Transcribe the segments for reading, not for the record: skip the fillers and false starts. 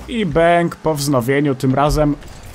I bęk po wznowieniu tym razem.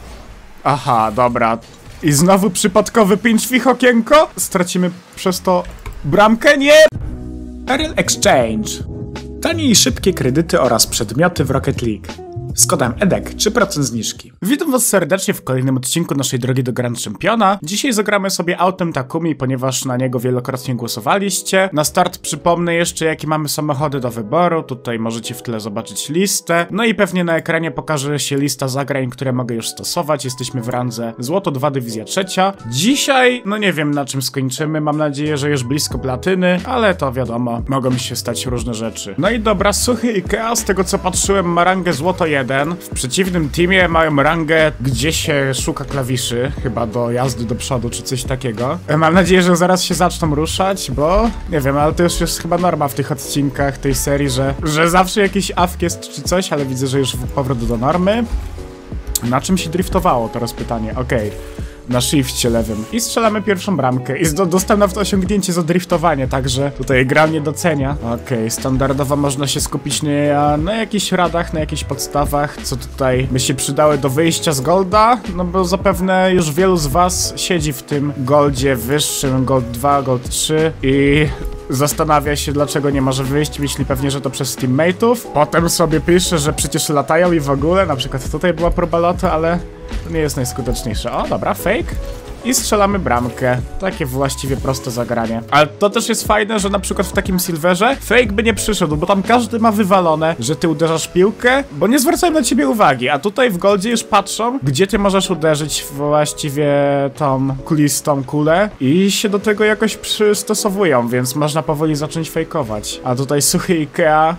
Aha, dobra. I znowu przypadkowy pinch w ich okienko. Stracimy przez to bramkę? Nie! Ariel Exchange. Tanie i szybkie kredyty oraz przedmioty w Rocket League. Z kodem EDEK 3% zniżki. Witam was serdecznie w kolejnym odcinku naszej drogi do Grand Championa. Dzisiaj zagramy sobie autem Takumi, ponieważ na niego wielokrotnie głosowaliście. Na start przypomnę jeszcze, jakie mamy samochody do wyboru. Tutaj możecie w tle zobaczyć listę. No i pewnie na ekranie pokaże się lista zagrań, które mogę już stosować. Jesteśmy w randze Złoto 2 Dywizja 3. Dzisiaj, no nie wiem na czym skończymy. Mam nadzieję, że już blisko platyny, ale to wiadomo, mogą się stać różne rzeczy. No i dobra, suchy Ikea, z tego co patrzyłem, ma rangę Złoto 1. W przeciwnym teamie mają rangę, gdzie się szuka klawiszy, chyba do jazdy do przodu czy coś takiego. Mam nadzieję, że zaraz się zaczną ruszać, bo nie wiem, ale to już jest chyba norma w tych odcinkach tej serii, że zawsze jakiś awk jest czy coś, ale widzę, że już powrót do normy. Na czym się driftowało? Teraz pytanie. Okej. Na shifcie lewym. I strzelamy pierwszą bramkę. I dostałem nawet osiągnięcie za driftowanie, także tutaj gra mnie docenia. Okej, standardowo można się skupić na jakichś radach, na jakichś podstawach, co tutaj by się przydały do wyjścia z Golda, no bo zapewne już wielu z was siedzi w tym Goldzie wyższym, Gold 2, Gold 3 i zastanawia się, dlaczego nie może wyjść, myśli pewnie, że to przez teammateów. Potem sobie pisze, że przecież latają i w ogóle, na przykład tutaj była próba lotu, ale to nie jest najskuteczniejsze. O, dobra, fake. I strzelamy bramkę. Takie właściwie proste zagranie. Ale to też jest fajne, że na przykład w takim Silverze fake by nie przyszedł, bo tam każdy ma wywalone, że ty uderzasz piłkę, bo nie zwracają na ciebie uwagi, a tutaj w Goldzie już patrzą, gdzie ty możesz uderzyć właściwie tą kulistą kulę i się do tego jakoś przystosowują, więc można powoli zacząć fejkować. A tutaj suchy Ikea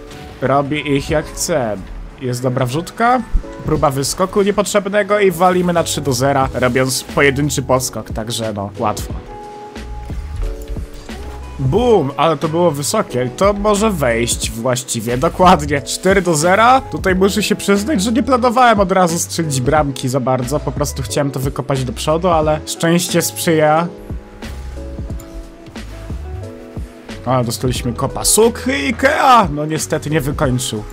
robi ich jak chce. Jest dobra wrzutka, próba wyskoku niepotrzebnego i walimy na 3-0, robiąc pojedynczy podskok, także no, łatwo. Bum, ale to było wysokie, to może wejść właściwie, dokładnie. 4-0, tutaj muszę się przyznać, że nie planowałem od razu strzelić bramki za bardzo, po prostu chciałem to wykopać do przodu, ale szczęście sprzyja. A, dostaliśmy kopa. Suchy Ikea! No niestety nie wykończył.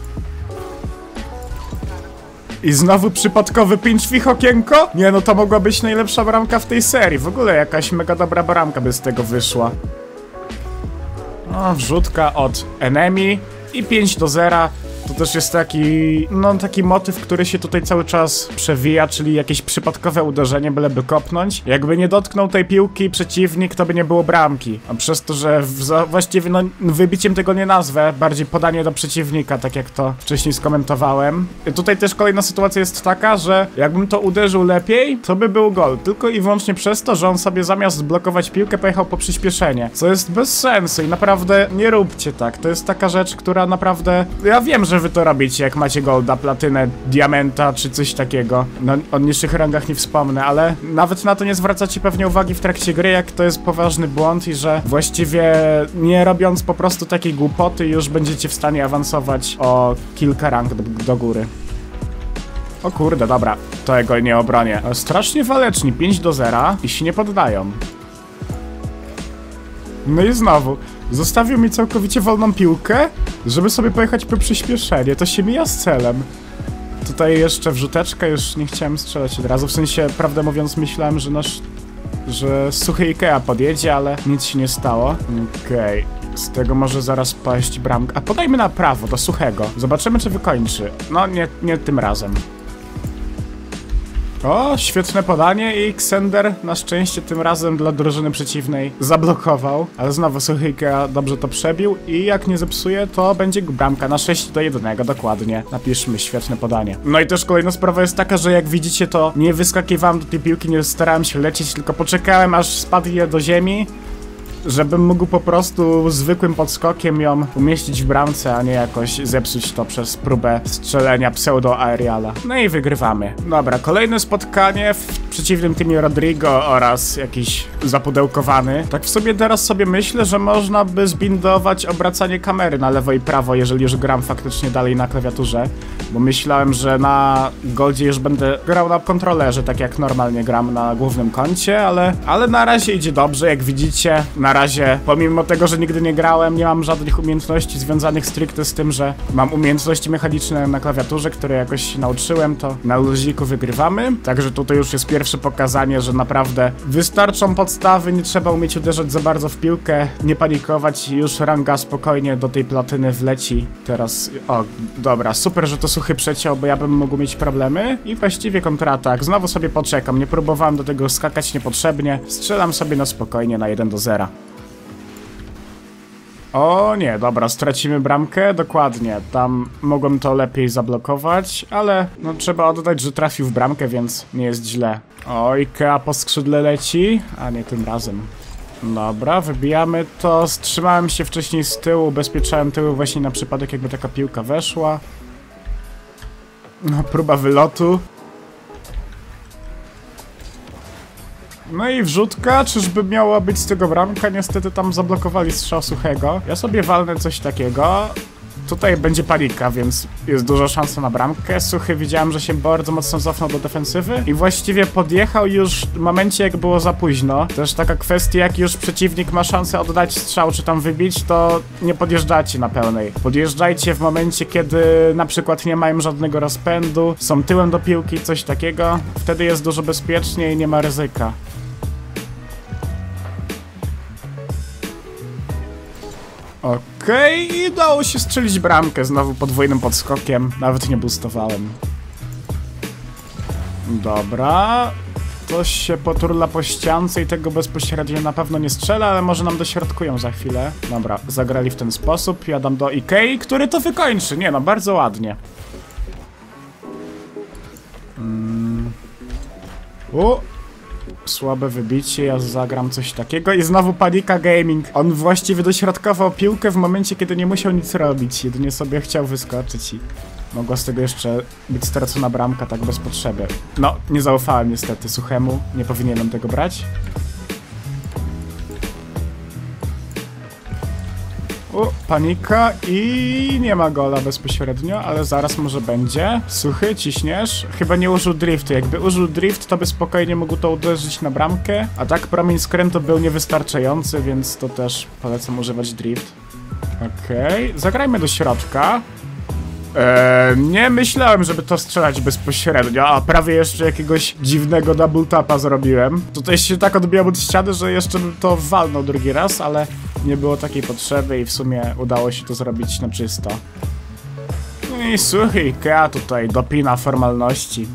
I znowu przypadkowy pinch w ich okienko? Nie, no to mogła być najlepsza bramka w tej serii. W ogóle jakaś mega dobra bramka by z tego wyszła. No, wrzutka od enemy i 5-0. To też jest taki, no taki motyw, który się tutaj cały czas przewija, czyli jakieś przypadkowe uderzenie, byleby kopnąć. Jakby nie dotknął tej piłki przeciwnik, to by nie było bramki. A przez to, że właściwie no wybiciem tego nie nazwę, bardziej podanie do przeciwnika, tak jak to wcześniej skomentowałem. I tutaj też kolejna sytuacja jest taka, że jakbym to uderzył lepiej, to by był gol. Tylko i wyłącznie przez to, że on sobie zamiast blokować piłkę, pojechał po przyspieszenie. Co jest bez sensu i naprawdę nie róbcie tak. To jest taka rzecz, która naprawdę... Ja wiem, że wy to robicie, jak macie golda, platynę, diamenta, czy coś takiego. No, o niższych rangach nie wspomnę, ale nawet na to nie zwracacie pewnie uwagi w trakcie gry, jak to jest poważny błąd i że właściwie nie robiąc po prostu takiej głupoty już będziecie w stanie awansować o kilka rank do góry. O kurde, dobra, tego nie obronię. Strasznie waleczni, 5-0 i się nie poddają. No i znowu, zostawił mi całkowicie wolną piłkę, żeby sobie pojechać po przyspieszenie. To się mija z celem. Tutaj jeszcze wrzuteczka, już nie chciałem strzelać od razu. W sensie, prawdę mówiąc, myślałem, że suchy Ikea podjedzie, ale nic się nie stało. Okej. Z tego może zaraz paść bramka. A podajmy na prawo, do suchego. Zobaczymy, czy wykończy. No, nie tym razem. O, świetne podanie i Xander na szczęście tym razem dla drużyny przeciwnej zablokował, ale znowu suchy Ikea dobrze to przebił i jak nie zepsuje, to będzie bramka na 6-1, dokładnie. Napiszmy świetne podanie. No i też kolejna sprawa jest taka, że jak widzicie, to nie wyskakiwałem do tej piłki, nie starałem się lecieć, tylko poczekałem, aż spadł je do ziemi, żebym mógł po prostu zwykłym podskokiem ją umieścić w bramce, a nie jakoś zepsuć to przez próbę strzelenia pseudo-aeriala. No i wygrywamy. Dobra, kolejne spotkanie w przeciwnym teamie Rodrigo oraz jakiś zapudełkowany. Tak w sobie teraz sobie myślę, że można by zbindować obracanie kamery na lewo i prawo, jeżeli już gram faktycznie dalej na klawiaturze. Bo myślałem, że na Goldzie już będę grał na kontrolerze, tak jak normalnie gram na głównym koncie, ale na razie idzie dobrze, jak widzicie. Na razie, pomimo tego, że nigdy nie grałem, nie mam żadnych umiejętności związanych stricte z tym, że mam umiejętności mechaniczne na klawiaturze, które jakoś się nauczyłem, to na luziku wygrywamy. Także tutaj już jest pierwsze pokazanie, że naprawdę wystarczą podstawy, nie trzeba umieć uderzać za bardzo w piłkę, nie panikować, już ranga spokojnie do tej platyny wleci. Teraz, o, dobra, super, że to Suchy przeciął, bo ja bym mógł mieć problemy. I właściwie kontratak, znowu sobie poczekam, nie próbowałem do tego skakać niepotrzebnie, strzelam sobie na spokojnie na 1-0. O nie, dobra, stracimy bramkę, dokładnie, tam mogłem to lepiej zablokować, ale no trzeba oddać, że trafił w bramkę, więc nie jest źle. Oj, Kea po skrzydle leci, a nie tym razem. Dobra, wybijamy to, wstrzymałem się wcześniej z tyłu, ubezpieczałem tyły właśnie na przypadek, jakby taka piłka weszła. No, próba wylotu. No i wrzutka, czyżby miała być z tego bramka? Niestety tam zablokowali strzał Suchego. Ja sobie walnę coś takiego. Tutaj będzie panika, więc jest duża szansa na bramkę. Suchy widziałem, że się bardzo mocno cofnął do defensywy i właściwie podjechał już w momencie, jak było za późno. Też taka kwestia, jak już przeciwnik ma szansę oddać strzał, czy tam wybić, to nie podjeżdżacie na pełnej. Podjeżdżajcie w momencie, kiedy na przykład nie mają żadnego rozpędu, są tyłem do piłki, coś takiego. Wtedy jest dużo bezpieczniej i nie ma ryzyka. Okej, i udało się strzelić bramkę znowu podwójnym podskokiem. Nawet nie boostowałem. Dobra. Ktoś się poturla po ściance i tego bezpośrednio na pewno nie strzela, ale może nam dośrodkują za chwilę. Dobra, zagrali w ten sposób. Jadam do Ikei, który to wykończy. Nie no, bardzo ładnie. Słabe wybicie, ja zagram coś takiego i znowu panika gaming. On właściwie dośrodkował piłkę w momencie, kiedy nie musiał nic robić. Jedynie sobie chciał wyskoczyć i mogła z tego jeszcze być stracona bramka tak bez potrzeby. No, nie zaufałem niestety Suchemu, nie powinienem tego brać. Panika i nie ma gola bezpośrednio, ale zaraz może będzie. Suchy, ciśniesz? Chyba nie użył driftu. Jakby użył drift, to by spokojnie mógł to uderzyć na bramkę. A tak promień skrętu był niewystarczający, więc to też polecam używać drift. Okej, zagrajmy do środka. Nie myślałem, żeby to strzelać bezpośrednio, a prawie jeszcze jakiegoś dziwnego double tapa zrobiłem. Tutaj się tak odbijał od ściany, że jeszcze bym to walnął drugi raz, ale nie było takiej potrzeby i w sumie udało się to zrobić na czysto. No i Suchy, Kea tutaj dopina formalności.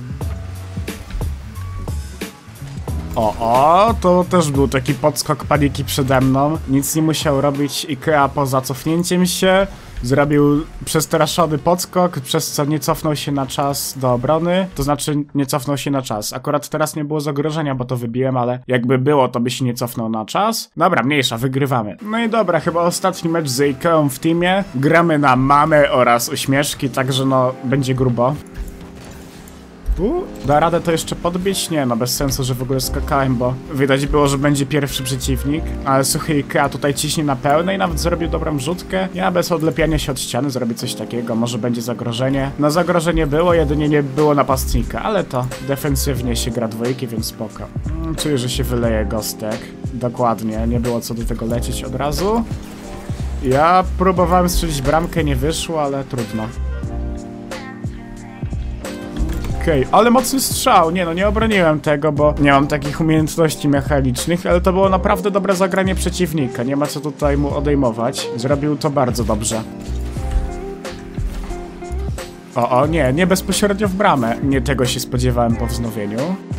To też był taki podskok paniki przede mną. Nic nie musiał robić Ikea poza cofnięciem się. Zrobił przestraszony podskok, przez co nie cofnął się na czas do obrony. To znaczy nie cofnął się na czas. Akurat teraz nie było zagrożenia, bo to wybiłem, ale jakby było, to by się nie cofnął na czas. Dobra, mniejsza, wygrywamy. No i dobra, chyba ostatni mecz z Ikeą w teamie. Gramy na mamę oraz uśmieszki, także no, będzie grubo. Da radę to jeszcze podbić? Nie, no bez sensu, że w ogóle skakałem, bo widać było, że będzie pierwszy przeciwnik. Ale Suchy Ikea tutaj ciśnie na pełnej, nawet zrobił dobrą rzutkę. Ja bez odlepiania się od ściany zrobię coś takiego, może będzie zagrożenie. No zagrożenie było, jedynie nie było napastnika, ale to defensywnie się gra dwójki, więc spoko. Czuję, że się wyleje Gostek. Dokładnie, nie było co do tego lecieć od razu. Ja próbowałem strzelić bramkę, nie wyszło, ale trudno. Okej, ale mocny strzał. Nie no, nie obroniłem tego, bo nie mam takich umiejętności mechanicznych, ale to było naprawdę dobre zagranie przeciwnika. Nie ma co tutaj mu odejmować. Zrobił to bardzo dobrze. Nie bezpośrednio w bramę. Nie tego się spodziewałem po wznowieniu.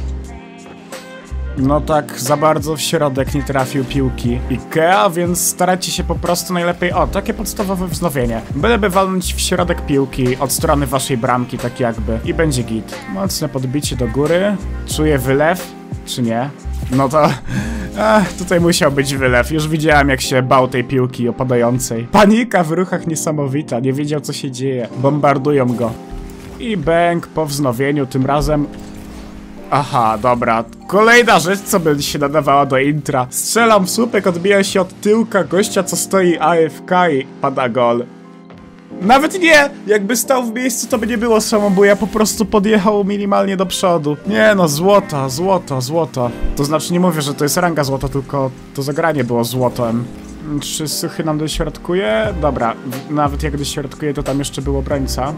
No tak, za bardzo w środek nie trafił piłki Ikea, więc starajcie się po prostu najlepiej... takie podstawowe wznowienie. Byleby walnąć w środek piłki od strony waszej bramki, tak jakby. I będzie git. Mocne podbicie do góry. Czuję wylew, czy nie? No to... tutaj musiał być wylew. Już widziałem, jak się bał tej piłki opadającej. Panika w ruchach niesamowita. Nie wiedział, co się dzieje. Bombardują go. I bęk po wznowieniu, tym razem... Aha, dobra. Kolejna rzecz, co by się nadawała do intra. Strzelam w słupek, odbija się od tyłka gościa, co stoi AFK i pada gol. Nawet nie! Jakby stał w miejscu, to by nie było samobuja, po prostu podjechał minimalnie do przodu. Nie no, złota, złota, złota. To znaczy nie mówię, że to jest ranga złota, tylko to zagranie było złotem. Czy Suchy nam dośrodkuje? Dobra, nawet jak dośrodkuje, to tam jeszcze był obrońca.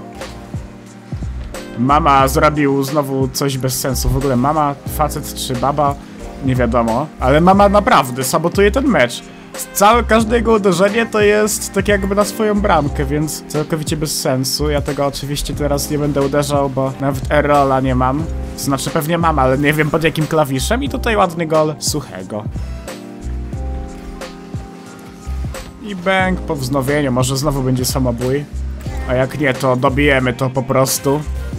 Mama zrobił znowu coś bez sensu. W ogóle mama, facet czy baba, nie wiadomo. Ale mama naprawdę sabotuje ten mecz. Każde jego uderzenie to jest tak jakby na swoją bramkę, więc całkowicie bez sensu. Ja tego oczywiście teraz nie będę uderzał, bo nawet Erola nie mam. To znaczy pewnie mam, ale nie wiem pod jakim klawiszem. I tutaj ładny gol Suchego. I bęk po wznowieniu. Może znowu będzie samobój. A jak nie, to dobijemy to po prostu.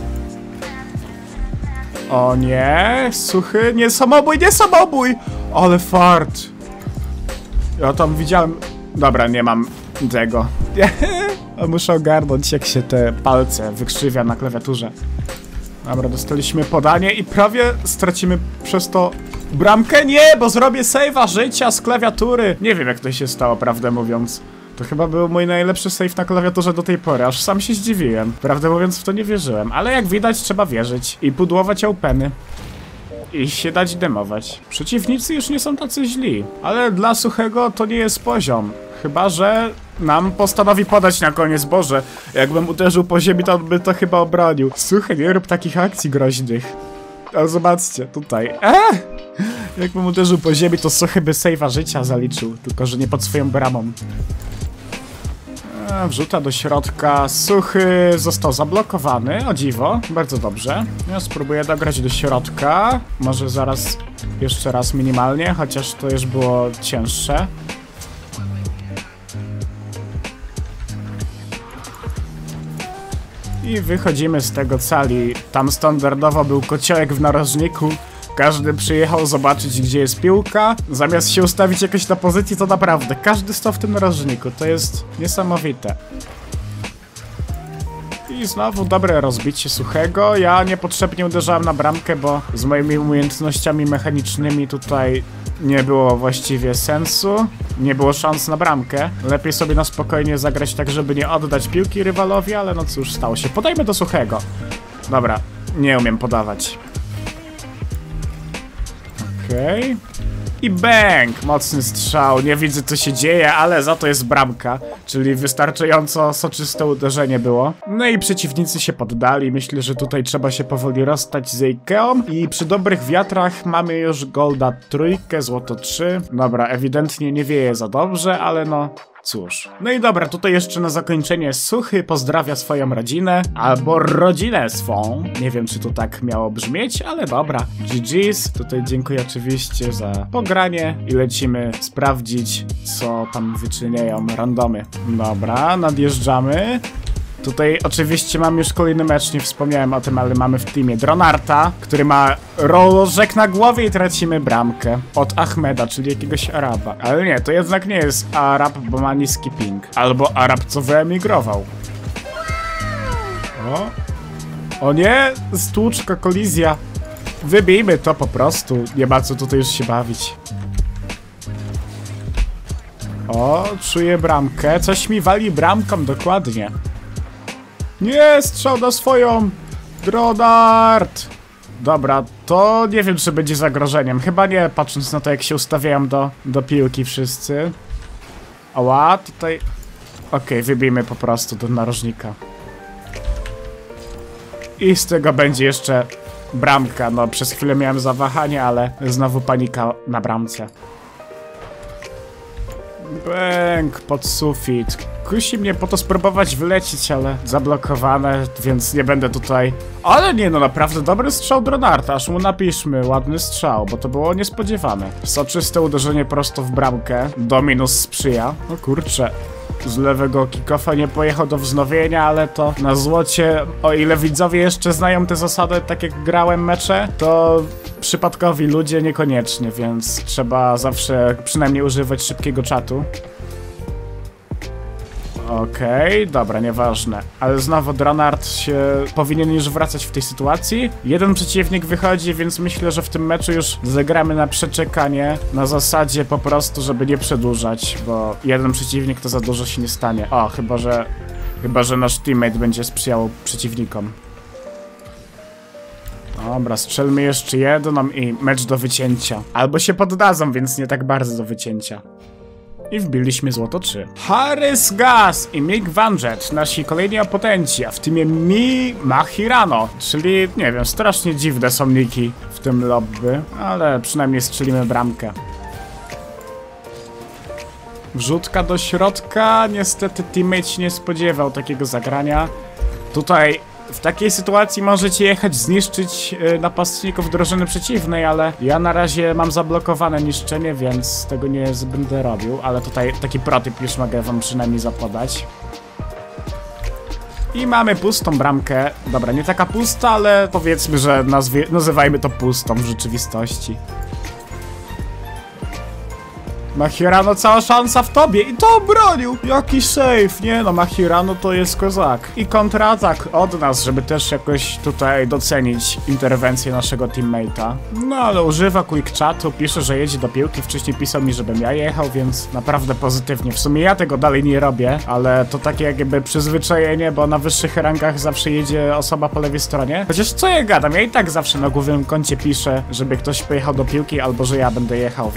O nie, Suchy, nie samobój, nie samobój! Ale fart. Ja tam widziałem... Dobra, nie mam tego. Muszę ogarnąć, jak się te palce wykrzywia na klawiaturze. Dobra, dostaliśmy podanie i prawie stracimy przez to bramkę. Nie, bo zrobię save'a życia z klawiatury. Nie wiem, jak to się stało, prawdę mówiąc. To chyba był mój najlepszy save na klawiaturze do tej pory, aż sam się zdziwiłem. Prawdę mówiąc, w to nie wierzyłem, ale jak widać, trzeba wierzyć. I pudłować openy. I się dać demować. Przeciwnicy już nie są tacy źli, ale dla Suchego to nie jest poziom. Chyba że nam postanowi podać na koniec. Boże, jakbym uderzył po ziemi, to on by to chyba obronił. Suchy, nie rób takich akcji groźnych. Ale zobaczcie, tutaj. Jakbym uderzył po ziemi, to Suchy by save'a życia zaliczył. Tylko że nie pod swoją bramą. Wrzuta do środka. Suchy został zablokowany, o dziwo, bardzo dobrze. Ja spróbuję dograć do środka. Może zaraz jeszcze raz minimalnie, chociaż to już było cięższe. I wychodzimy z tego cali. Tam standardowo był kociołek w narożniku. Każdy przyjechał zobaczyć, gdzie jest piłka. Zamiast się ustawić jakoś na pozycji, to naprawdę każdy stał w tym narożniku. To jest niesamowite. I znowu dobre rozbicie Suchego. Ja niepotrzebnie uderzałem na bramkę, bo z moimi umiejętnościami mechanicznymi tutaj nie było właściwie sensu. Nie było szans na bramkę. Lepiej sobie na spokojnie zagrać tak, żeby nie oddać piłki rywalowi, ale no cóż, stało się. Podajmy do Suchego. Dobra, nie umiem podawać. Okej. I bang! Mocny strzał. Nie widzę, co się dzieje, ale za to jest bramka. Czyli wystarczająco soczyste uderzenie było. No i przeciwnicy się poddali. Myślę, że tutaj trzeba się powoli rozstać z Ikeą. I przy dobrych wiatrach mamy już golda 3, złoto 3. Dobra, ewidentnie nie wieje za dobrze, ale no... Cóż. No i dobra, tutaj jeszcze na zakończenie Suchy pozdrawia swoją rodzinę, albo rodzinę swą. Nie wiem, czy to tak miało brzmieć, ale dobra. GG's. Tutaj dziękuję oczywiście za pogranie i lecimy sprawdzić, co tam wyczyniają randomy. Dobra, nadjeżdżamy. Tutaj oczywiście mam już kolejny mecz, nie wspomniałem o tym, ale mamy w teamie Dronarta, który ma rożek na głowie i tracimy bramkę od Ahmeda, czyli jakiegoś Araba. Ale nie, to jednak nie jest Arab, bo ma niski ping. Albo Arab, co wyemigrował. O nie, stłuczka, kolizja. Wybijmy to po prostu, nie ma co tutaj już się bawić. O, czuję bramkę, coś mi wali bramką dokładnie. Nie, strzał na swoją! Dronart! Dobra, to nie wiem, czy będzie zagrożeniem. Chyba nie, patrząc na to, jak się ustawiają do piłki wszyscy. Ała, tutaj... Okej, wybijmy po prostu do narożnika. I z tego będzie jeszcze bramka. No, przez chwilę miałem zawahanie, ale znowu panika na bramce. Bęk pod sufit. Kusi mnie po to spróbować wylecieć, ale zablokowane, więc nie będę tutaj. Ale nie, no naprawdę dobry strzał Dronarta, aż mu napiszmy ładny strzał, bo to było niespodziewane. Soczyste uderzenie prosto w bramkę. Dominus sprzyja. No kurczę. Z lewego kick-offa nie pojechał do wznowienia, ale to na złocie, o ile widzowie jeszcze znają te zasady, tak jak grałem mecze, to przypadkowi ludzie niekoniecznie, więc trzeba zawsze przynajmniej używać szybkiego czatu. Okej, dobra, nieważne. Ale znowu Dronart się powinien już wracać w tej sytuacji. Jeden przeciwnik wychodzi, więc myślę, że w tym meczu już zagramy na przeczekanie. Na zasadzie po prostu, żeby nie przedłużać, bo jeden przeciwnik to za dużo się nie stanie. O, chyba, że Chyba że nasz teammate będzie sprzyjał przeciwnikom. Dobra, strzelmy jeszcze jedną i mecz do wycięcia. Albo się poddadzą, więc nie tak bardzo do wycięcia. I wbiliśmy złoto 3. Harris Gas i Mick Vanjet, nasi kolejni apotenci, a w teamie Mahirano, czyli, nie wiem, strasznie dziwne są niki w tym lobby, ale przynajmniej strzelimy bramkę. Wrzutka do środka, niestety teammate się nie spodziewał takiego zagrania. Tutaj w takiej sytuacji możecie jechać zniszczyć napastników drużyny przeciwnej, ale ja na razie mam zablokowane niszczenie, więc tego nie będę robił, ale tutaj taki protyp już mogę wam przynajmniej zapodać. I mamy pustą bramkę. Dobra, nie taka pusta, ale powiedzmy, że nazywajmy to pustą w rzeczywistości. Mahirano, cała szansa w tobie i to obronił! Jaki save! Nie no, Mahirano to jest kozak. I kontratak od nas, żeby też jakoś tutaj docenić interwencję naszego teammate'a. No ale używa quick chatu, pisze, że jedzie do piłki. Wcześniej pisał mi, żebym ja jechał, więc naprawdę pozytywnie. W sumie ja tego dalej nie robię, ale to takie jakby przyzwyczajenie, bo na wyższych rangach zawsze jedzie osoba po lewej stronie. Chociaż co ja gadam, ja i tak zawsze na głównym koncie piszę, żeby ktoś pojechał do piłki albo że ja będę jechał,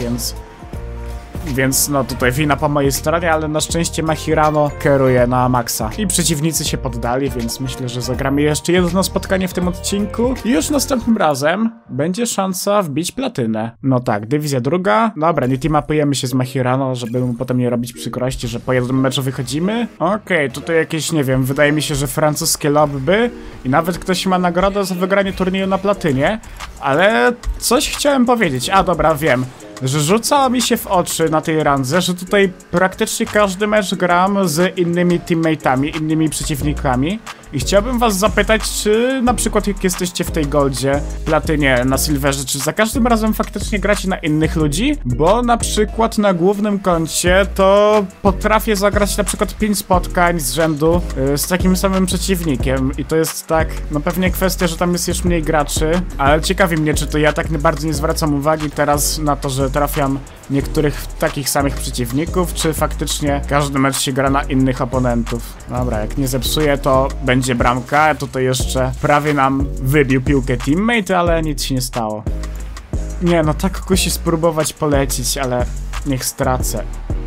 Więc no tutaj wina po mojej stronie, ale na szczęście Mahirano kieruje na maksa. I przeciwnicy się poddali, więc myślę, że zagramy jeszcze jedno spotkanie w tym odcinku. I już następnym razem będzie szansa wbić platynę. No tak, dywizja druga. Dobra, nie teamapujemy się z Mahirano, żeby mu potem nie robić przykrości, że po jednym meczu wychodzimy. Okej, tutaj jakieś, nie wiem, wydaje mi się, że francuskie lobby. I nawet ktoś ma nagrodę za wygranie turnieju na platynie. Ale coś chciałem powiedzieć. A dobra, wiem. Że rzucało mi się w oczy na tej randze, że tutaj praktycznie każdy mecz gram z innymi teammate'ami, innymi przeciwnikami. I chciałbym was zapytać, czy na przykład jak jesteście w tej goldzie, platynie, na silverze, czy za każdym razem faktycznie gracie na innych ludzi? Bo na przykład na głównym koncie to potrafię zagrać na przykład 5 spotkań z rzędu z takim samym przeciwnikiem. I to jest tak, no pewnie kwestia, że tam jest już mniej graczy, ale ciekawi mnie, czy to ja tak bardzo nie zwracam uwagi teraz na to, że trafiam niektórych takich samych przeciwników, czy faktycznie każdy mecz się gra na innych oponentów. Dobra, jak nie zepsuję, to będzie bramka. Tutaj jeszcze prawie nam wybił piłkę teammate, ale nic się nie stało. Nie no, tak kusi spróbować polecić, ale niech stracę.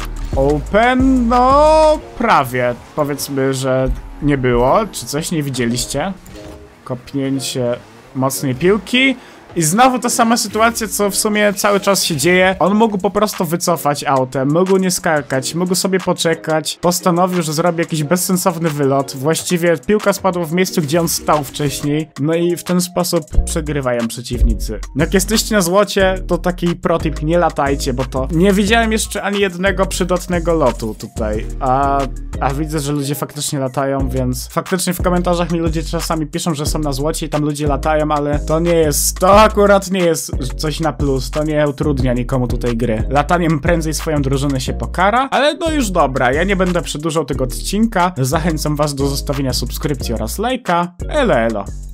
Open? No prawie. Powiedzmy, że nie było. Czy coś nie widzieliście? Kopnięcie mocnej piłki. I znowu ta sama sytuacja, co w sumie cały czas się dzieje. On mógł po prostu wycofać autem, mógł nie skakać, mógł sobie poczekać. Postanowił, że zrobi jakiś bezsensowny wylot. Właściwie piłka spadła w miejscu, gdzie on stał wcześniej. No i w ten sposób przegrywają przeciwnicy. Jak jesteście na złocie, to taki protip, nie latajcie, bo to nie widziałem jeszcze ani jednego przydatnego lotu tutaj. A widzę, że ludzie faktycznie latają, więc faktycznie w komentarzach mi ludzie czasami piszą, że są na złocie i tam ludzie latają, ale to nie jest, to akurat nie jest coś na plus, to nie utrudnia nikomu tutaj gry. Lataniem prędzej swoją drużynę się pokara, ale no już dobra, ja nie będę przedłużał tego odcinka, zachęcam was do zostawienia subskrypcji oraz lajka. Elo elo.